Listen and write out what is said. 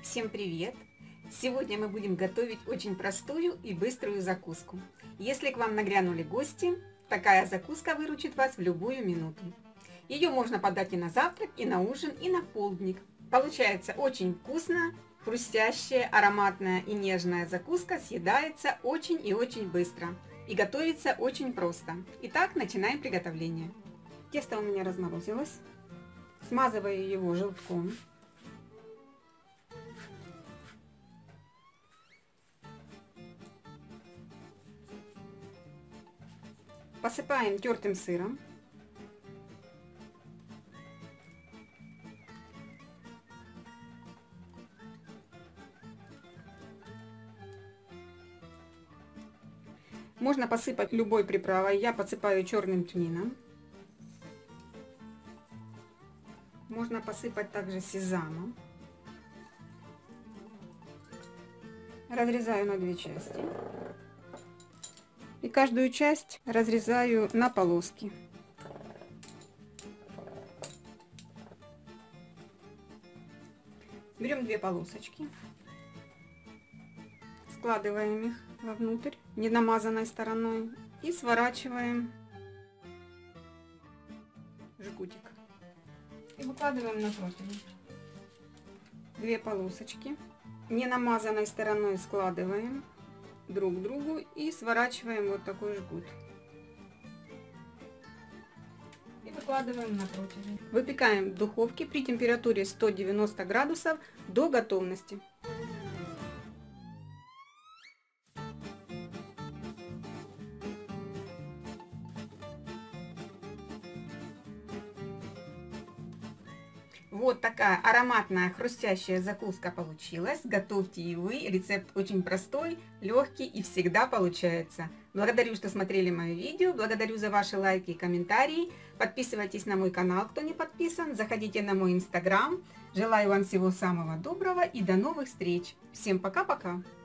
Всем привет! Сегодня мы будем готовить очень простую и быструю закуску. Если к вам нагрянули гости, такая закуска выручит вас в любую минуту. Ее можно подать и на завтрак, и на ужин, и на полдник. Получается очень вкусно, хрустящая, ароматная и нежная закуска съедается очень и очень быстро. И готовится очень просто. Итак, начинаем приготовление. Тесто у меня разморозилось. Смазываю его желтком. Посыпаем тертым сыром. Можно посыпать любой приправой. Я подсыпаю черным тмином. Можно посыпать также сезамом. Разрезаю на две части. И каждую часть разрезаю на полоски. Берем две полосочки. Складываем их вовнутрь, не намазанной стороной. И сворачиваем жгутик. И выкладываем на противень. Две полосочки. Не намазанной стороной складываем друг к другу и сворачиваем вот такой жгут. И выкладываем на противень. Выпекаем в духовке при температуре 190 градусов до готовности. Вот такая ароматная хрустящая закуска получилась. Готовьте и вы. Рецепт очень простой, легкий и всегда получается. Благодарю, что смотрели мое видео. Благодарю за ваши лайки и комментарии. Подписывайтесь на мой канал, кто не подписан. Заходите на мой инстаграм. Желаю вам всего самого доброго и до новых встреч. Всем пока-пока.